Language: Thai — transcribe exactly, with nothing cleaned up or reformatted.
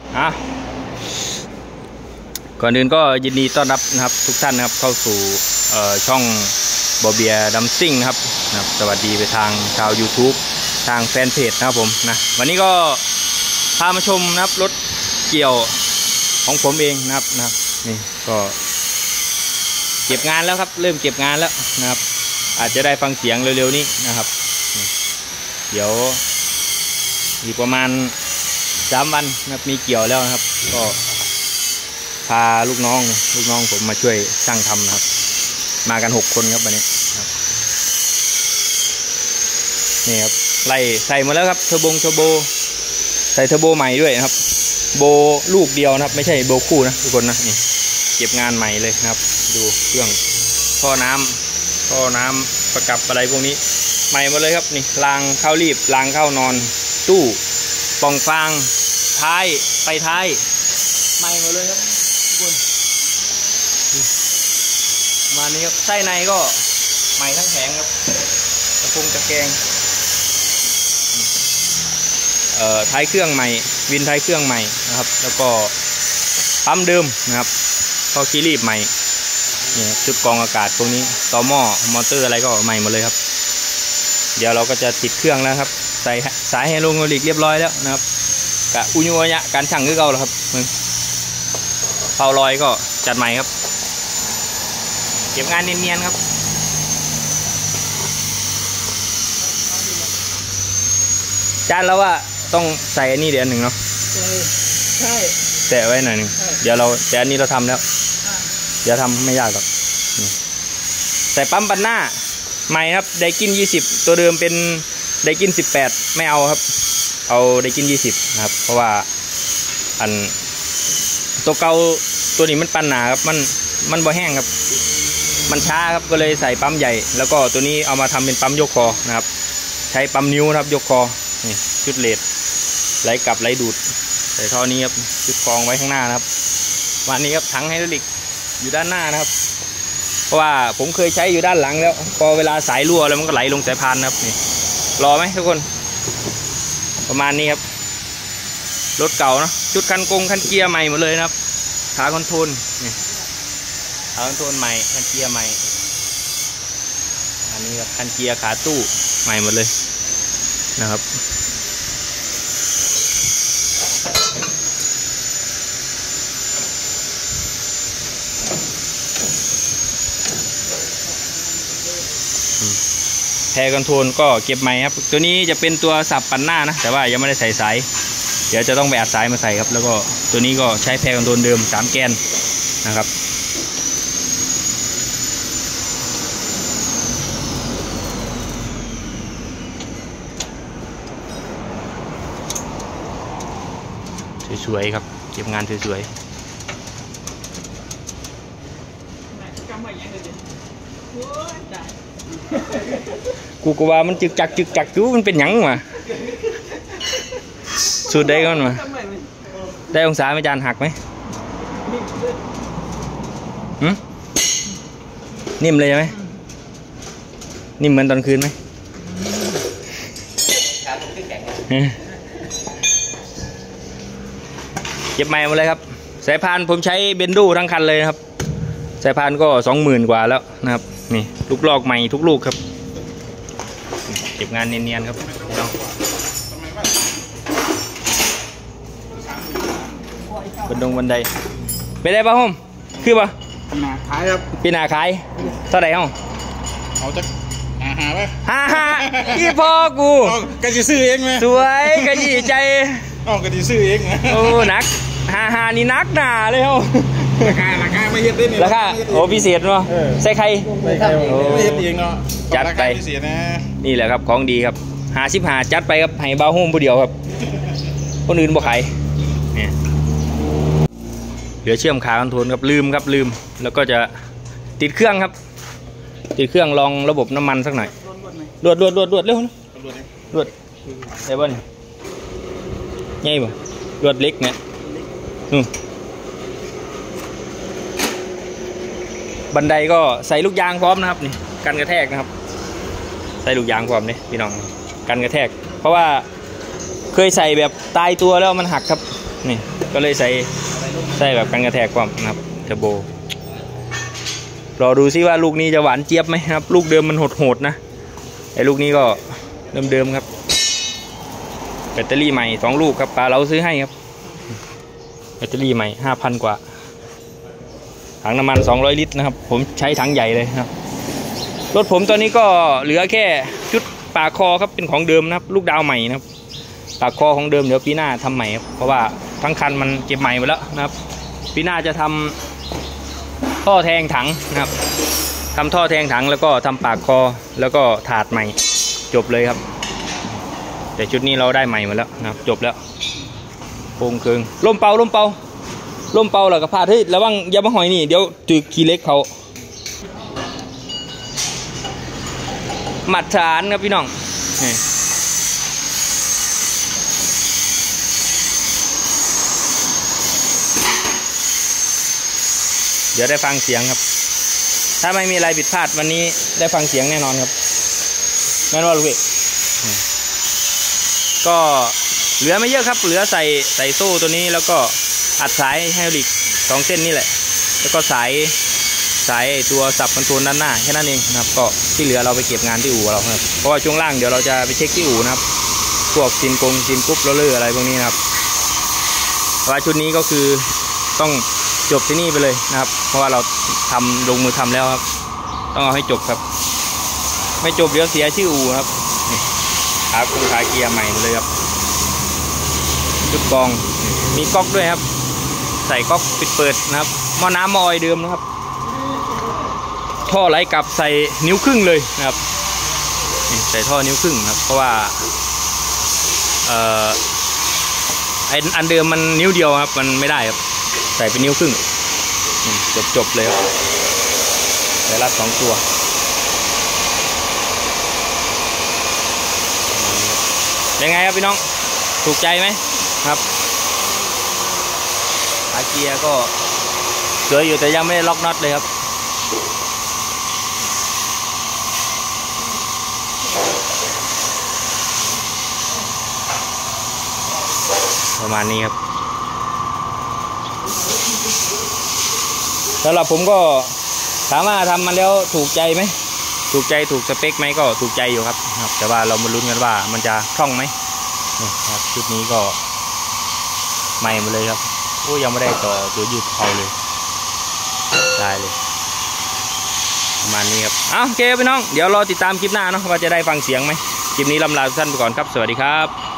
อ่ะก่อนอื่นก็ยินดีต้อนรับนะครับทุกท่านนะครับเข้าสู่ช่องบอเบียดัมซิ่งนะครับนะครับสวัสดีไปทางชาว YouTube ทางแฟนเพจนะครับผมนะวันนี้ก็พามาชมนะครับรถเกี่ยวของผมเองนะครับนะครับนี่ก็เก็บงานแล้วครับเริ่มเก็บงานแล้วนะครับอาจจะได้ฟังเสียงเร็วๆนี้นะครับเดี๋ยวอีกประมาณสามวันนะครับมีเกี่ยวแล้วนะครับก็พาลูกน้องลูกน้องผมมาช่วยช่างทำนะครับมากันหกคนครับวันนี้ครับนี่ครับไล่ใส่มาแล้วครับเทอร์โบเทอร์โบใส่เทอร์โบใหม่ด้วยนะครับโบลูกเดียวนะครับไม่ใช่โบคู่นะทุกคนนะนี่เก็บงานใหม่เลยนะครับดูเครื่องท่อน้ำท่อน้ำประกับอะไรพวกนี้ใหม่หมดเลยครับนี่รางเข้ารีบรางเข้านอนตู้ปองฟางท้ายไฟท้ายใหม่หมดเลยครับทุกคนมานี้ครับไส้ในก็ใหม่ทั้งแผงครับกระพุ้งตะแกรงเอ่อท้ายเครื่องใหม่วินท้ายเครื่องใหม่นะครับแล้วก็ปั๊มเดิมนะครับท่อคีรีบใหม่นี่ชุดกรองอากาศพวกนี้ต่อหม้อมอเตอร์อะไรก็ใหม่หมดเลยครับเดี๋ยวเราก็จะติดเครื่องแล้วครับใส่สายไฮโดรลิกเรียบร้อยแล้วนะครับกะอุญวะยะการช่างคือเก่าแล้วครับมึงเผาลอยก็จัดใหม่ครับเก็บงานเนียนๆครับจานแล้วว่าต้องใส่อันนี้เดี๋ยวหนึ่งเนาะใช่แตะไว้หน่อยหนึ่งเดี๋ยวเราแต่อันนี้เราทำแล้วเดี๋ยวทำไม่ยากหรอกแต่ปั๊มปันหน้าใหม่ครับไดกินยี่สิบตัวเดิมเป็นไดกินสิบแปดไม่เอาครับเอาไดกินยี่สิบนะครับเพราะว่าอันตัวเก่าตัวนี้มันปันหนาครับมันมันบ่แห้งครับมันช้าครับก็เลยใส่ปั๊มใหญ่แล้วก็ตัวนี้เอามาทำเป็นปั๊มยกคอนะครับใช้ปั๊มนิ้วนะครับยกคอนี่ชุดเลดไหลกลับไหลดูดใส่ท่อนี้ครับชุดกรองไว้ข้างหน้านะครับวันนี้ครับถังไฮดรอลิกอยู่ด้านหน้านะครับเพราะว่าผมเคยใช้อยู่ด้านหลังแล้วพอเวลาสายรั่วแล้วมันก็ไหลลงสายพานนะครับนี่รอไหมทุกคนประมาณนี้ครับรถเก่านะชุดคันกงคันเกียร์ใหม่หมดเลยนะครับขาคอนโทรลนี่ขาคอนโทรลใหม่คันเกียร์ใหม่อันนี้ครับคันเกียร์ขาตู้ใหม่หมดเลยนะครับแพรคอนโทรลก็เก็บใหม่ครับตัวนี้จะเป็นตัวสับปั่นหน้านะแต่ว่ายังไม่ได้ใส่สายเดี๋ยวจะต้องไปอัดสายมาใส่ครับแล้วก็ตัวนี้ก็ใช้แพรคอนโทรลเดิมสามแกนนะครับสวยๆครับเก็บงานสวยๆกูก็ว่ามันจึกจักจึกจักจูมันเป็นหยังมาสุดได้ก่อนมาได้องศาไม่จานหักไหมหืมนิ่มเลยใช่ไหมนิ่มเหมือนตอนคืนไหมเก็บใหม่หมดเลยครับสายพานผมใช้เบนดูทั้งคันเลยครับสายพานก็สองหมื่นกว่าแล้วนะครับนี่ลูกลอกใหม่ทุกลูกครับเก็บงานเนียนๆครับบันดงบันไดไปได้ป่ะผมคือป่ะปีนาขายครับปีนาขายเท่าไหร่ห้องเอาจะหาหาไหมหาหาอีพ่อกูกะจีซื้อเองไหมสวยกะจีใจอ๋อกะจีซื้อเองโอ้นักหาหานี่นักหนาเลยห้องราคาราคาไม่เย็ดได้เนี่ยราคาโอ้พิเศษเนาะใส่ใครไม่เย็ดเองเนาะจัดไปนี่แหละครับของดีครับหาสิบหาจัดไปครับให้บ้าโฮมผู้เดียวครับคนอื่นบ่ขายเนี่ยเหลือเชื่อมขาคอนโทรลครับลืมครับลืมแล้วก็จะติดเครื่องครับติดเครื่องลองระบบน้ำมันสักหน่อยรวดรวดรวดรวดเร็วรวดได้ป่ะเนี่ยง่ายป่ะรวดเล็กเนี่ยนู่นบันไดก็ใส่ลูกยางพร้อมนะครับนี่กันกระแทกนะครับใส่ลูกยางพร้อมนี่พี่น้องกันกระแทกเพราะว่าเคยใส่แบบตายตัวแล้วมันหักครับนี่ก็เลยใส่ใส่แบบกันกระแทกความนะครับเทอร์โบรอดูซิว่าลูกนี้จะหวานเจี๊ยบไหมครับลูกเดิมมันโหดๆนะไอ้ลูกนี้ก็เดิมๆครับแบตเตอรี่ใหม่สองลูกครับป้าเราซื้อให้ครับแบตเตอรี่ใหม่ห้าพันกว่าถังน้ำมันสองร้อยลิตรนะครับผมใช้ถังใหญ่เลยครับรถผมตอนนี้ก็เหลือแค่ชุดปากคอครับเป็นของเดิมนะครับลูกดาวใหม่นะครับปากคอของเดิมเดี๋ยวปีหน้าทำใหม่ครับเพราะว่าทั้งคันมันเก็บใหม่ไปแล้วนะครับปีหน้าจะทำท่อแทงถังนะครับทำท่อแทงถังแล้วก็ทำปากคอแล้วก็ถาดใหม่จบเลยครับแต่ชุดนี้เราได้ใหม่มาแล้วนะครับจบแล้วโครงเคืองล่มเป่าล่มเป่าล่มเป่าแล้วก็พาดเฮ้ยระวังอย่ามาหอยนี่เดี๋ยวตึกขี้เล็กเขาหมัดฐานครับพี่น้องเดี๋ยวได้ฟังเสียงครับถ้าไม่มีอะไรผิดพลาดวันนี้ได้ฟังเสียงแน่นอนครับแน่นอนลูกเอกก็เหลือไม่เยอะครับเหลือใส่ใส่โซ่ตัวนี้แล้วก็อัดสายไฮดรอลิกสองเส้นนี่แหละแล้วก็สายสายตัวสับคอนโทรลด้านหน้าแค่นั้นเองนะครับก็ที่เหลือเราไปเก็บงานที่อู่เราครับเพราะว่าช่วงล่างเดี๋ยวเราจะไปเช็คที่อู่นะครับพวกซินกงซินกรุ๊ปโรลเลอร์อะไรพวกนี้นะครับว่าชุดนี้ก็คือต้องจบที่นี่ไปเลยนะครับเพราะว่าเราทำลงมือทำแล้วครับต้องเอาให้จบครับไม่จบเดี๋ยวเสียชื่ออู่ครับขาคงขาเกียร์ใหม่เลยครับชุดกองมีก๊อกด้วยครับใส่ก๊อกปิดเปิดนะครับหม้อน้ำหม้อออยเดิมนะครับท่อไหลกลับใส่นิ้วครึ่งเลยนะครับใส่ท่อนิ้วครึ่งครับเพราะว่าเอ่อไออันเดิมมันนิ้วเดียวครับมันไม่ได้ครับใส่เป็นนิ้วครึ่งจบจบเลยครับใส่รัดสองตัวเป็นไงครับพี่น้องถูกใจไหมครับขาเกียร์ก็สวยอยู่แต่ยังไม่ได้ล็อกน็อตเลยครับประมาณนี้ครับสำหรับผมก็ถามว่าทำมาแล้วถูกใจไหมถูกใจถูกสเปคไหมก็ถูกใจอยู่ครับครับแต่ว่าเรามาลุ้นกันว่ามันจะคล่องไหมนี่ครับชุดนี้ก็ใหม่มาเลยครับโอ้ยังไม่ได้ต่อตัวยืดเขาเลยได้เลยประมาณนี้ครับอ้าวโอเคพี่น้องเดี๋ยวรอติดตามคลิปหน้าเนาะว่าจะได้ฟังเสียงไหมคลิปนี้ลำลาทุกท่านไปก่อนครับสวัสดีครับ